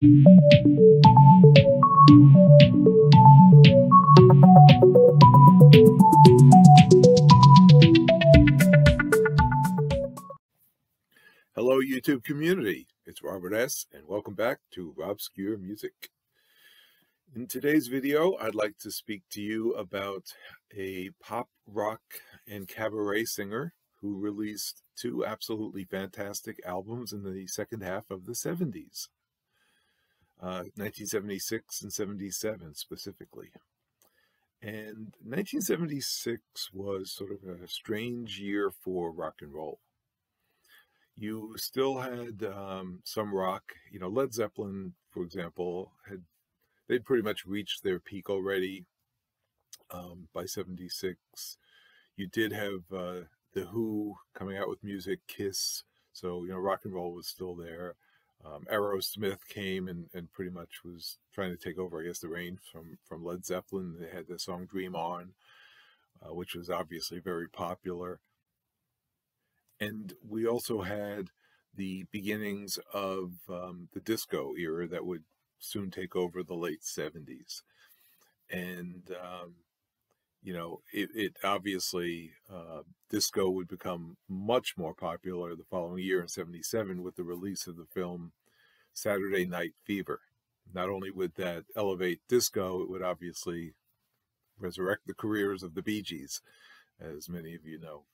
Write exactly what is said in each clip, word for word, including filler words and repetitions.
Hello, YouTube community. It's Robert S., and welcome back to RobScure Music. In today's video, I'd like to speak to you about a pop, rock, and cabaret singer who released two absolutely fantastic albums in the second half of the seventies, uh, nineteen seventy-six and seventy-seven specifically. And nineteen seventy-six was sort of a strange year for rock and roll. You still had um, some rock, you know, Led Zeppelin, for example, had they'd pretty much reached their peak already um, by seventy-six. You did have uh, The Who coming out with music, Kiss, so, you know, rock and roll was still there. Um, Aerosmith came and, and pretty much was trying to take over, I guess, the reign from, from Led Zeppelin. They had the song Dream On, uh, which was obviously very popular. And we also had the beginnings of um, the disco era that would soon take over the late seventies. And, um, you know, it, it obviously, uh, disco would become much more popular the following year in seventy-seven with the release of the film Saturday Night Fever. Not only would that elevate disco, it would obviously resurrect the careers of the Bee Gees, as many of you know.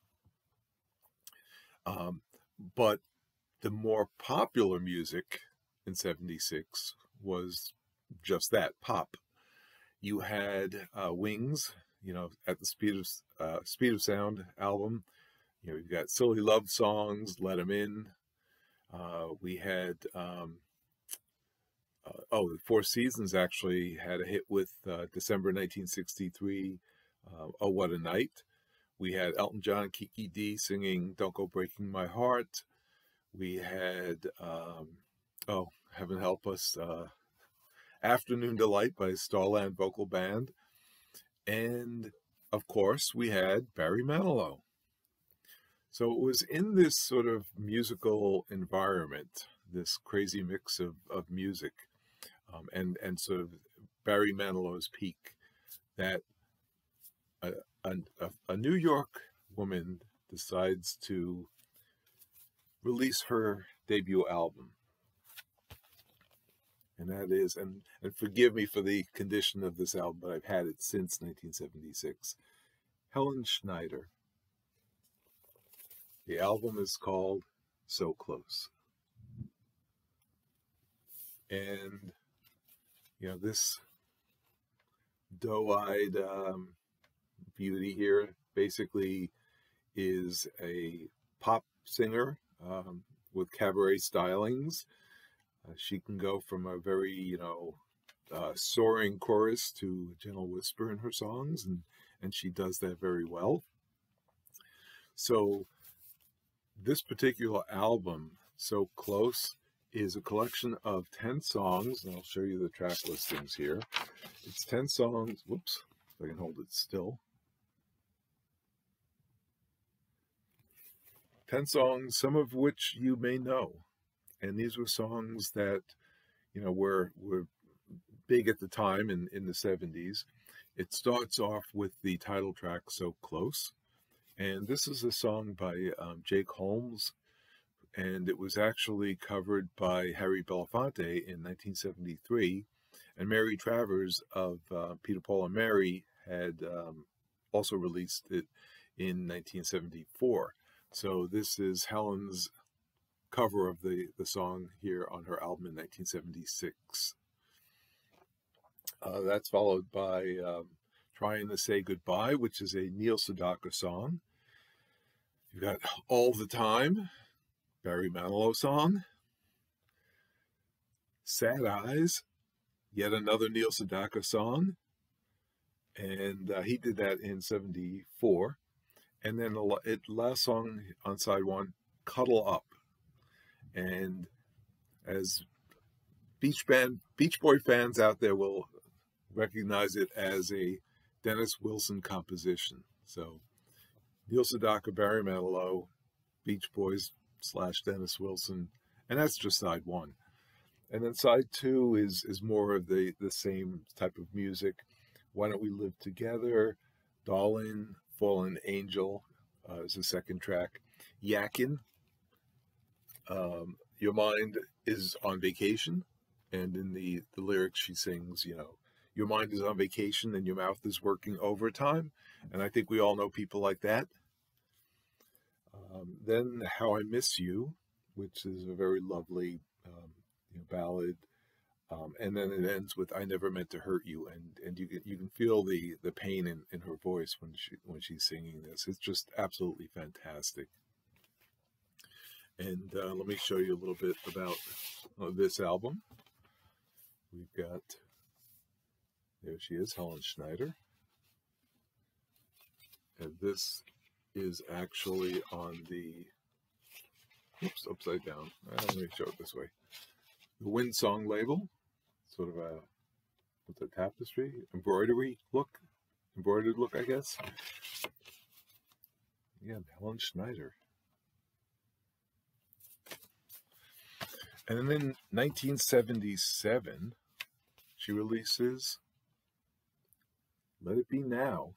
Um, but the more popular music in seventy-six was just that, pop. You had uh, Wings, you know, at the Speed of uh, Speed of Sound album. You know, you've got Silly Love Songs, Let 'Em In. Uh, we had, um, uh, oh, the Four Seasons actually had a hit with uh, December nineteen sixty-three, uh, Oh, What a Night. We had Elton John and Kiki D singing Don't Go Breaking My Heart. We had, um, oh, heaven help us, uh, Afternoon Delight by Starland Vocal Band. And, of course, we had Barry Manilow. So it was in this sort of musical environment, this crazy mix of, of music, um, and, and sort of Barry Manilow's peak, that a, a, a New York woman decides to release her debut album. And that is, and, and forgive me for the condition of this album, but I've had it since nineteen seventy-six, Helen Schneider. The album is called So Close. And, you know, this doe-eyed um, beauty here basically is a pop singer um, with cabaret stylings. Uh, she can go from a very, you know, uh, soaring chorus to a gentle whisper in her songs, and, and she does that very well. So this particular album, So Close, is a collection of ten songs, and I'll show you the track listings here. It's ten songs, whoops, if I can hold it still. ten songs, some of which you may know. And these were songs that, you know, were were big at the time in, in the seventies. It starts off with the title track, So Close. And this is a song by um, Jake Holmes. And it was actually covered by Harry Belafonte in nineteen seventy-three. And Mary Travers of uh, Peter, Paul, and Mary had um, also released it in nineteen seventy-four. So this is Helen's cover of the, the song here on her album in nineteen seventy-six. Uh, that's followed by um, Trying to Say Goodbye, which is a Neil Sedaka song. You've got All the Time, Barry Manilow song. Sad Eyes, yet another Neil Sedaka song. And uh, he did that in seventy-four. And then the it, last song on side one, Cuddle Up. And as Beach Band, Beach Boy fans out there will recognize it as a Dennis Wilson composition. So Neil Sedaka, Barry Manilow, Beach Boys slash Dennis Wilson, and that's just side one. And then side two is is more of the the same type of music. Why Don't We Live Together, Darlin', Fallen Angel uh, is the second track. Yakin, um, Your Mind is on Vacation. And in the, the lyrics, she sings, you know, your mind is on vacation and your mouth is working overtime. And I think we all know people like that. Um, then How I Miss You, which is a very lovely um, you know, ballad. Um, and then it ends with "I Never Meant to Hurt You," and and you can you can feel the the pain in, in her voice when she when she's singing this. It's just absolutely fantastic. And uh, let me show you a little bit about uh, this album. We've got, there she is, Helen Schneider, and this is actually on the, oops, upside down. Uh, let me show it this way. The Wind Song label, sort of a, what's a tapestry, embroidery look, embroidered look, I guess. Yeah, Helen Schneider. And then in nineteen seventy-seven, she releases Let It Be Now,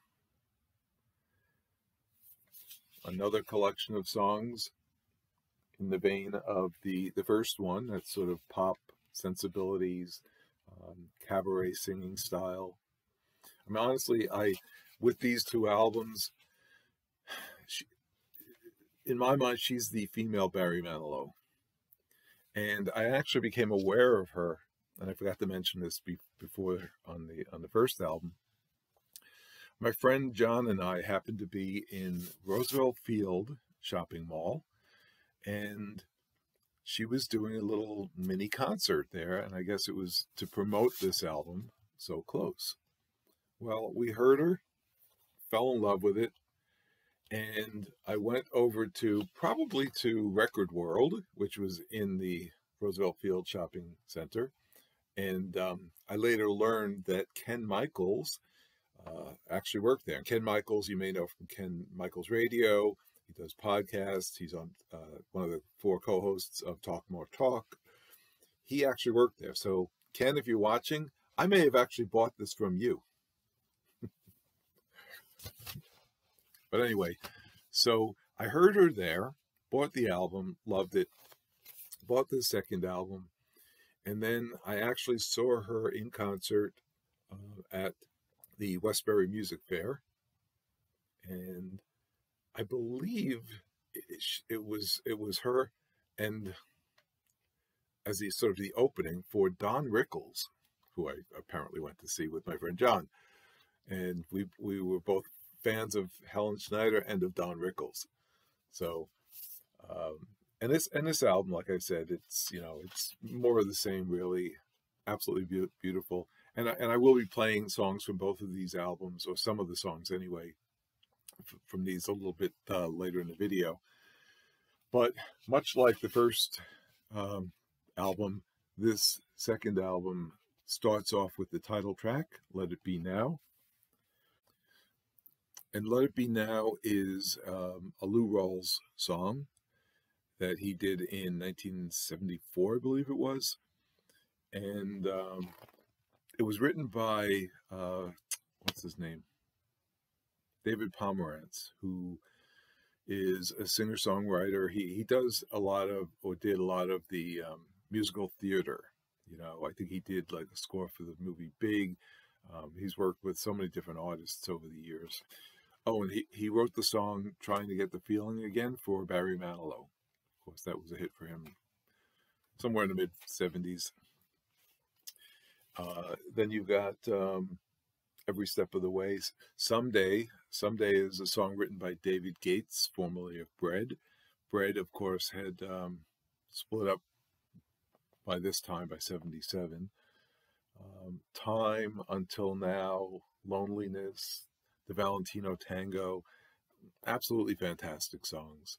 another collection of songs in the vein of the, the first one, that's sort of pop sensibilities, um, cabaret singing style. I mean, honestly, I, with these two albums, she, in my mind, she's the female Barry Manilow. And I actually became aware of her, and I forgot to mention this be, before on the on the first album. My friend John and I happened to be in Roosevelt Field shopping mall, and she was doing a little mini concert there, and I guess it was to promote this album, So Close. Well, we heard her, fell in love with it, and I went over to, probably to Record World, which was in the Roosevelt Field Shopping Center. And um, I later learned that Ken Michaels uh, actually worked there. Ken Michaels, you may know from Ken Michaels Radio. He does podcasts. He's on uh, one of the four co-hosts of Talk More Talk. He actually worked there. So, Ken, if you're watching, I may have actually bought this from you. But anyway, so I heard her there, bought the album, loved it, bought the second album, and then I actually saw her in concert uh, at the Westbury Music Fair, and I believe it, it was it was her, and as the sort of the opening for Don Rickles, who I apparently went to see with my friend John, and we we were both fans of Helen Schneider and of Don Rickles. So, um, and this and this album, like I said, it's you know it's more of the same, really, absolutely be beautiful. And I, and I will be playing songs from both of these albums, or some of the songs anyway, from these a little bit uh, later in the video. But much like the first um, album, this second album starts off with the title track, "Let It Be Now." And "Let It Be Now" is um, a Lou Rawls song that he did in nineteen seventy-four, I believe it was. And um, it was written by, uh, what's his name? David Pomerantz, who is a singer-songwriter. He, he does a lot of, or did a lot of the um, musical theater. You know, I think he did like a score for the movie Big. Um, he's worked with so many different artists over the years. Oh, and he, he wrote the song "Trying to Get the Feeling Again" for Barry Manilow. Of course, that was a hit for him somewhere in the mid seventies. Uh, then you've got um, "Every Step of the Way." Someday, Someday is a song written by David Gates, formerly of Bread. Bread, of course, had um, split up by this time, by seventy-seven. Um, Time, Until Now, Loneliness, the Valentino Tango, absolutely fantastic songs.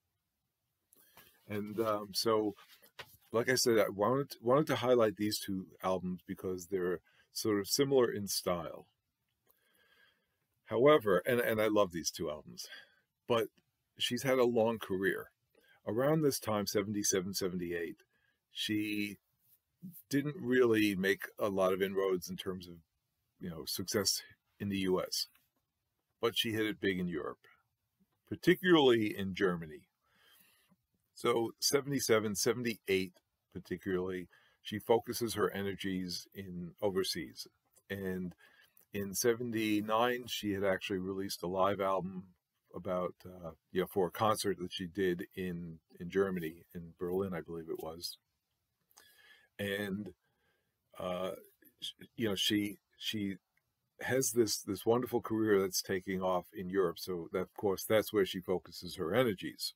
And um, so, like I said, I wanted, wanted to highlight these two albums because they're sort of similar in style. However, and, and I love these two albums, but she's had a long career. Around this time, seventy-seven, seventy-eight, she didn't really make a lot of inroads in terms of, you know, success in the U S, but she hit it big in Europe, particularly in Germany. So seventy-seven, seventy-eight particularly, she focuses her energies in overseas. And in seventy-nine, she had actually released a live album about, uh, you know, for a concert that she did in, in Germany, in Berlin, I believe it was. And, uh, you know, she, she has this, this wonderful career that's taking off in Europe. So that, of course, that's where she focuses her energies.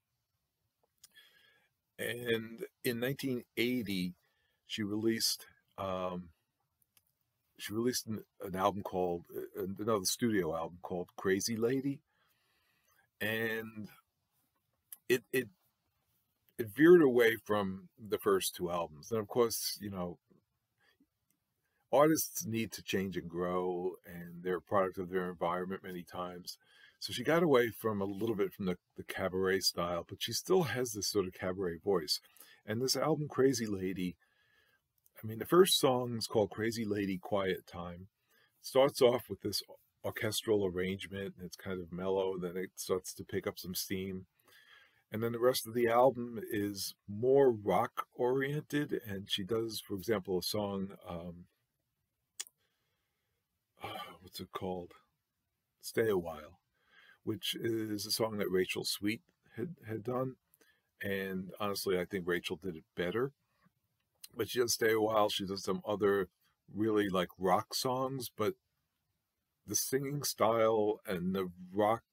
And in nineteen eighty, she released, um, she released an, an album called, uh, another studio album called Crazy Lady. And it, it, it veered away from the first two albums. And of course, you know, artists need to change and grow, and they're a product of their environment many times. So she got away from a little bit from the, the cabaret style, but she still has this sort of cabaret voice. And this album, Crazy Lady, I mean, the first song is called Crazy Lady, Quiet Time. It starts off with this orchestral arrangement, and it's kind of mellow, then it starts to pick up some steam. And then the rest of the album is more rock oriented, and she does, for example, a song, um, oh, what's it called? Stay a While, which is a song that Rachel Sweet had, had done. And honestly, I think Rachel did it better. But she does Stay a While. She does some other really like rock songs, but the singing style and the rock,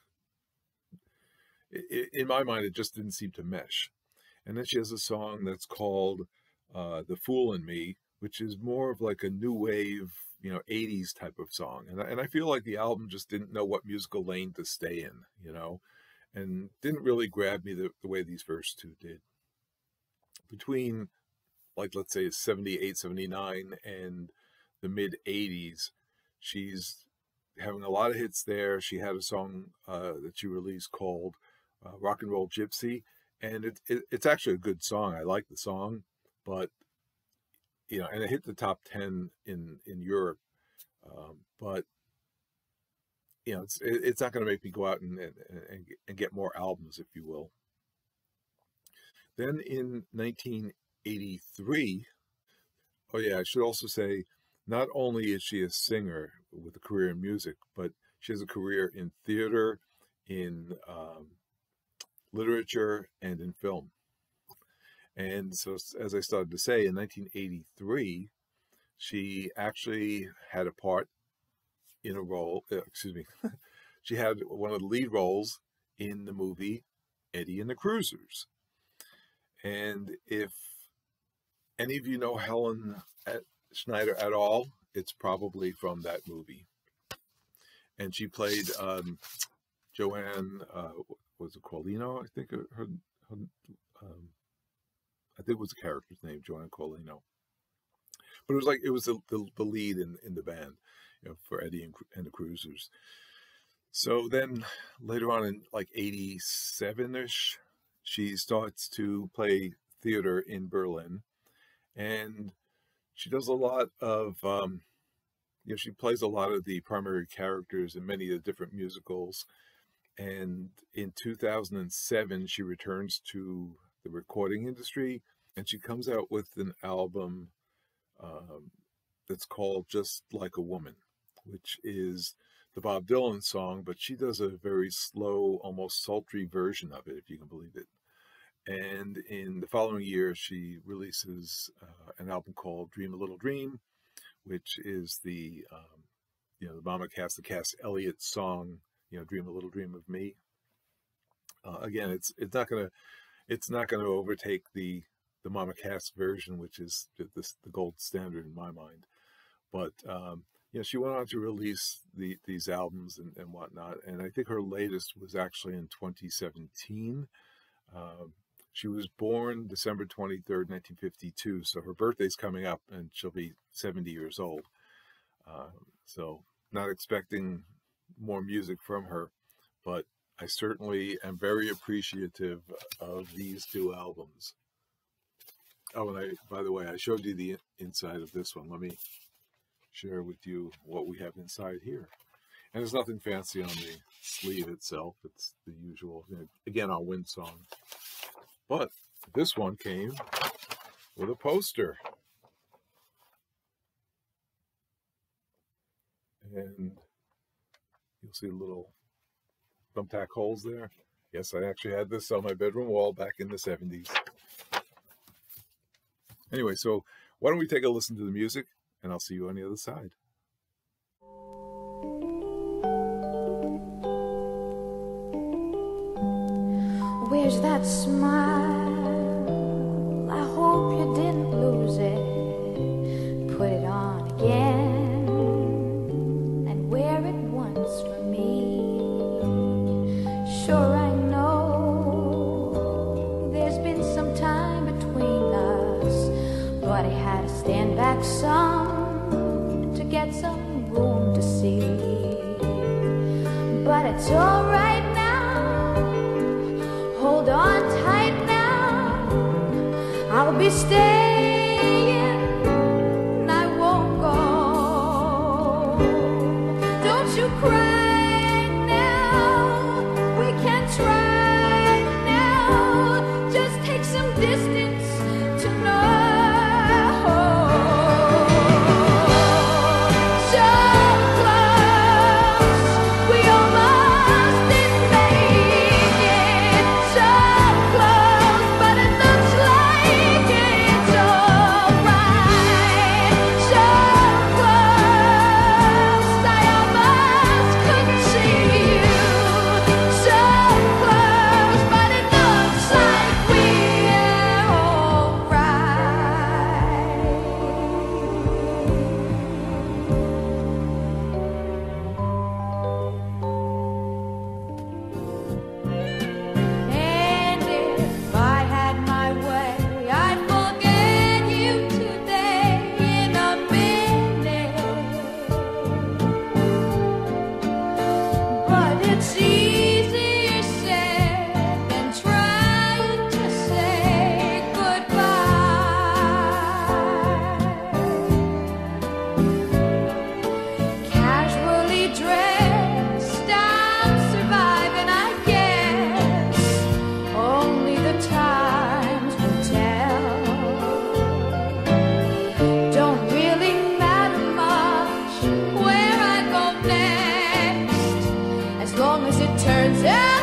in my mind, it just didn't seem to mesh. And then she has a song that's called uh, The Fool in Me, which is more of like a new wave, you know, eighties type of song. And I, and I feel like the album just didn't know what musical lane to stay in, you know, and didn't really grab me the, the way these first two did. Between, like, let's say seventy-eight, seventy-nine and the mid eighties, she's having a lot of hits there. She had a song uh, that she released called uh, Rock and Roll Gypsy. And it, it, it's actually a good song. I like the song, but, you know, and it hit the top ten in, in Europe. Um, but, you know, it's, it, it's not going to make me go out and, and, and get more albums, if you will. Then in nineteen eighty-three, oh yeah, I should also say, not only is she a singer with a career in music, but she has a career in theater, in um, literature, and in film. And so, as I started to say, in nineteen eighty-three, she actually had a part in a role, uh, excuse me, she had one of the lead roles in the movie Eddie and the Cruisers. And if any of you know Helen Schneider at all, it's probably from that movie. And she played um, Joann, uh, was it Carlino? I think her, her um, I think it was the character's name, Joann Carlino. But it was like, it was the, the, the lead in, in the band, you know, for Eddie and, and the Cruisers. So then later on in like eighty-seven-ish, she starts to play theater in Berlin. And she does a lot of, um, you know, she plays a lot of the primary characters in many of the different musicals. And in two thousand seven, she returns to the recording industry, and she comes out with an album um, that's called Just Like a Woman, which is the Bob Dylan song, but she does a very slow, almost sultry version of it, if you can believe it. And in the following year, she releases uh, an album called Dream a Little Dream, which is the, um, you know, the Mama Cass, the Cass Elliot song, you know, Dream a Little Dream of Me. Uh, again, it's it's not gonna it's not gonna overtake the the Mama Cass version, which is the, the gold standard in my mind. But um, you know, she went on to release the these albums and, and whatnot. And I think her latest was actually in twenty seventeen. Um, She was born December twenty-third, nineteen fifty-two, so her birthday's coming up, and she'll be seventy years old. Uh, so not expecting more music from her, but I certainly am very appreciative of these two albums. Oh, and I, by the way, I showed you the inside of this one. Let me share with you what we have inside here. And there's nothing fancy on the sleeve itself. It's the usual, you know, again, on Windsong. But this one came with a poster. And you'll see little thumbtack holes there. Yes, I actually had this on my bedroom wall back in the seventies. Anyway, so why don't we take a listen to the music, and I'll see you on the other side. Where's that smile? I hope you didn't lose it. Put it on again and wear it once for me. Sure, I know there's been some time between us, but I had to stand back some to get some room to see. But it's all right now. Hold on tight now. I'll be staying. I won't go. Don't you cry now. We can try now. Just take some distance to know. So close, we almost didn't make it. So close, but it looks like it's alright. So close, I almost couldn't see you. So close, but it looks like we're alright. And if I had my way, I'd forget you today in a minute. But it's easier said than trying to say goodbye. Casually dressed, I'm surviving, I guess. Only the times will tell. Don't really matter much where I go next, as long as it turns out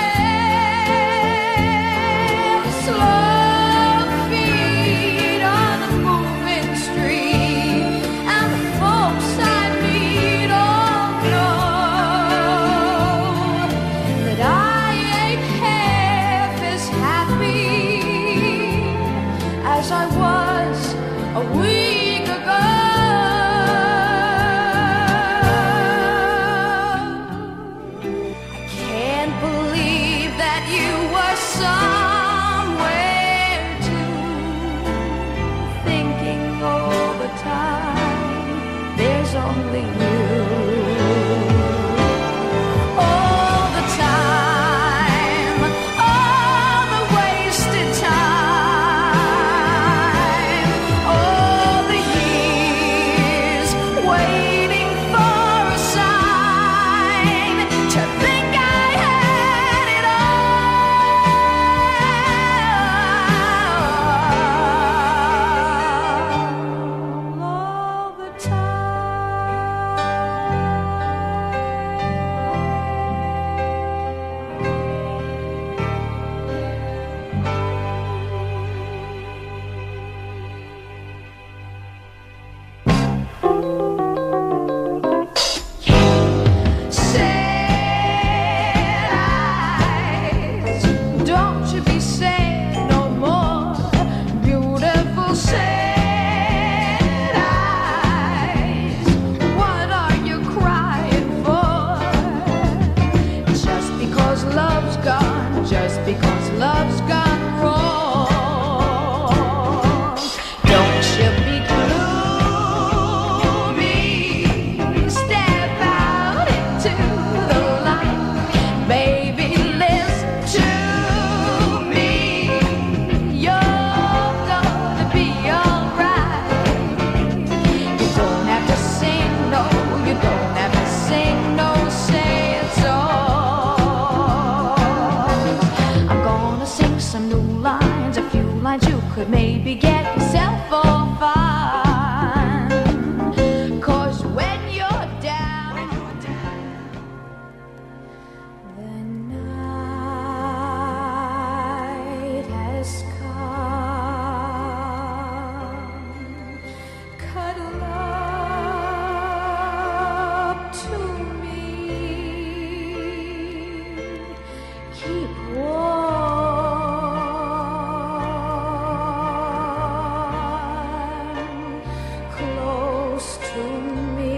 well. Slow feet on a moving street, and the folks I meet all know that I ain't half as happy as I was a week ago. I can't believe that you were somewhere too, thinking all the time there's only you. All the time, all the wasted time, all the years waiting for a sign to think I had it all. All the time. could maybe get yourself all fun. 'Cause when you're down, when you're down, the night has come. Cuddle up to me, keep warm, close to me.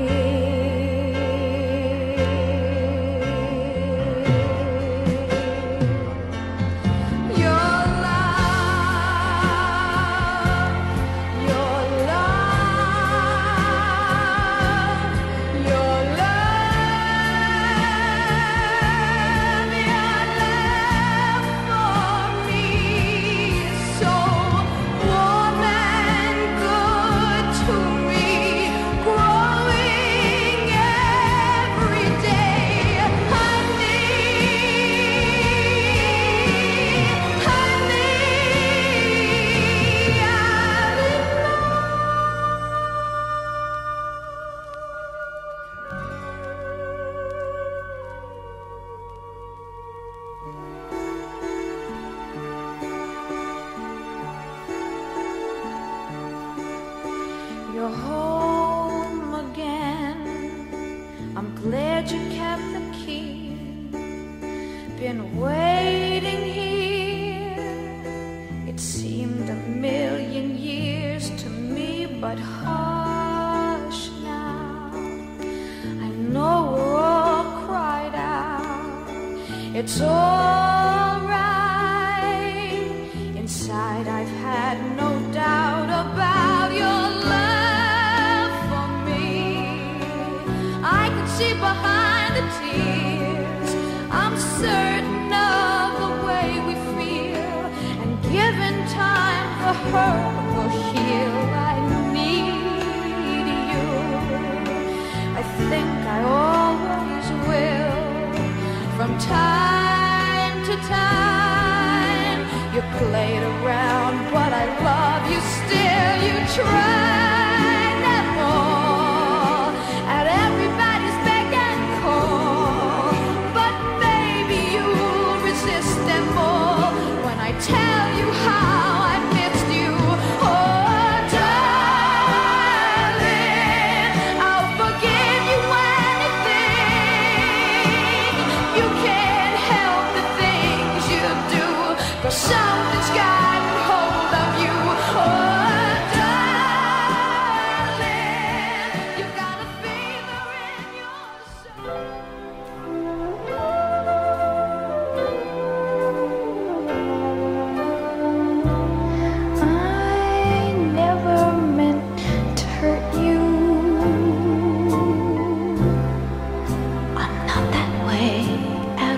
Your love, your love, your love, your love for me is so warm and good to me, growing every day. Honey, honey, you're home again. I'm glad you kept the key. Been waiting here. It seemed a million years to me, but hush now. I know we're all cried out. It's all right. Inside I've had no doubt about your love for me. I can see behind the tears. I'm certain of the way we feel, and given time, the hurt will heal. I need you. I think I always will. From time to time, you played around, but I love you still. You tried them all, at everybody's beck and call, but maybe you'll resist them all when I tell you how I missed you. Oh, darling, I'll forgive you anything. You can't help the things you do, 'cause something's gotten hold of you. Oh, darling, you got a fever in your soul. I never meant to hurt you. I'm not that way at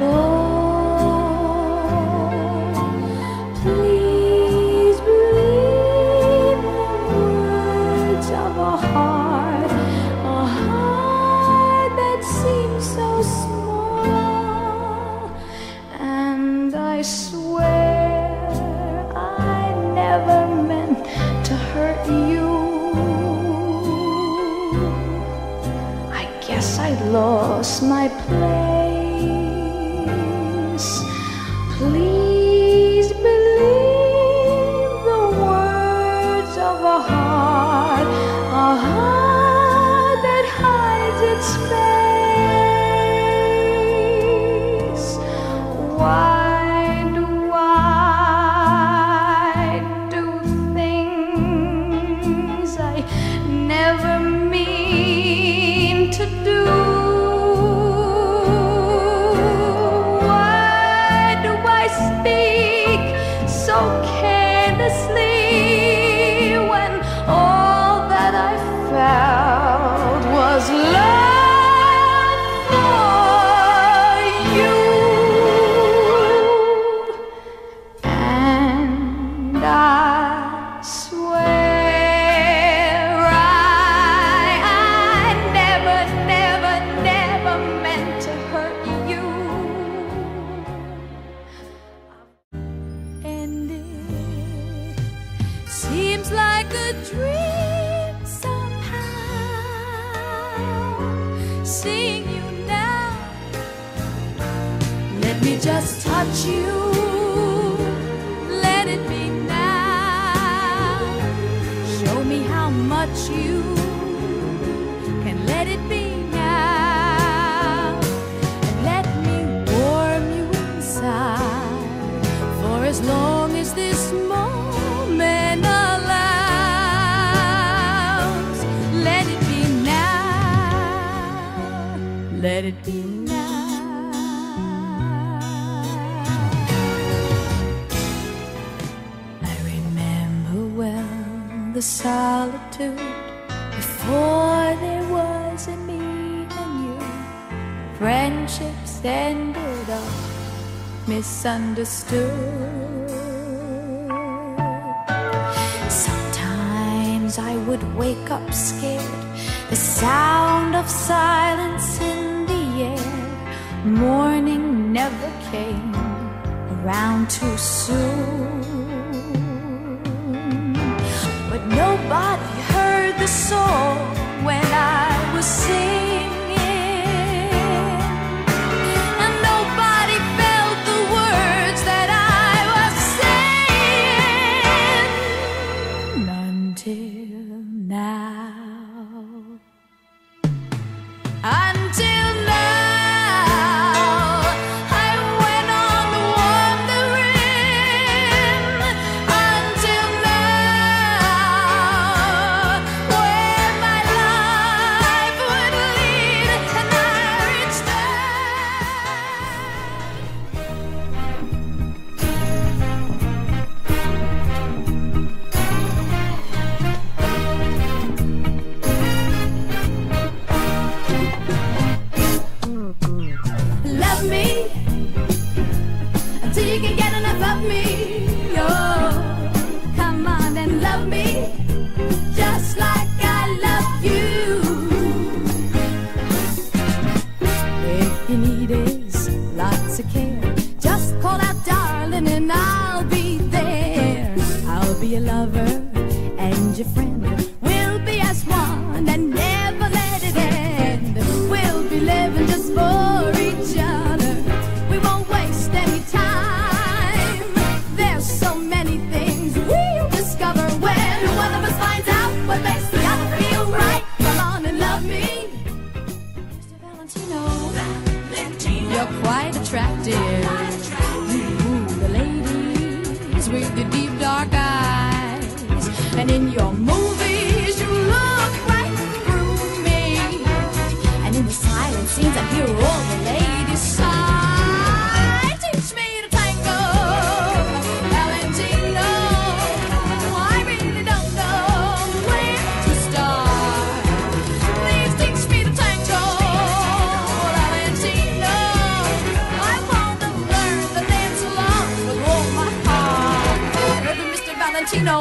all. Please believe the words of a heart, a heart that seems so small. And I swear I never meant to hurt you. I guess I lost my place. Please believe the words of a heart, a heart that hides its face. Why do I do things I never mean to do? Why do I speak so carelessly when all that I felt was love for you? And I swear I seeing you now. Let me just touch you, let it be now. Show me how much you can let it be now. And let me warm you inside for as long as this moment allows. Let it be now, let it be now. The solitude before there was a me and you. Friendships ended up misunderstood. Sometimes I would wake up scared, the sound of silence in the air. Morning never came around too soon. But nobody heard the song when I was singing, and nobody felt the words that I was saying until now. Until now. And in your movies you look right through me, and in the silent scenes I hear all the ladies sigh. Teach me to tango, Valentino. I really don't know where to start. Please teach me to tango, Valentino. I want to learn the dance along with all my heart. Mister Valentino.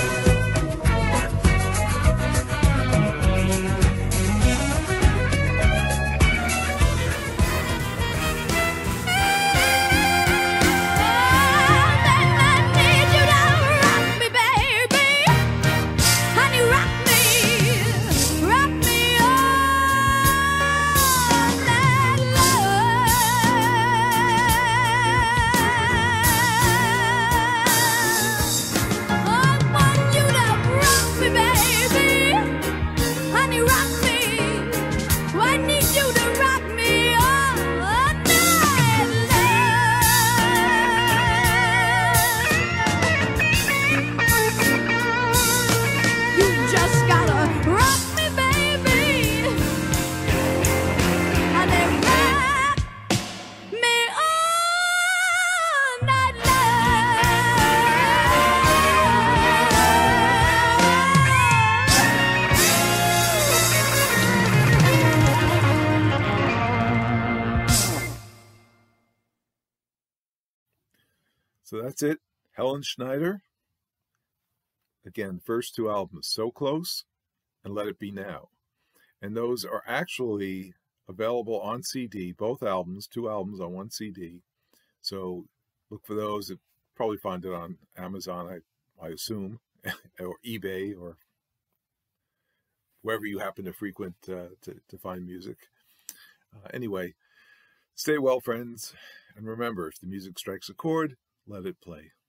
So that's it. Helen Schneider. Again, first two albums, So Close and Let It Be Now. And those are actually available on C D, both albums, two albums on one C D. So look for those. You'll probably find it on Amazon, I, I assume, or eBay, or wherever you happen to frequent uh, to, to find music. Uh, anyway, stay well, friends. And remember, if the music strikes a chord, let it play.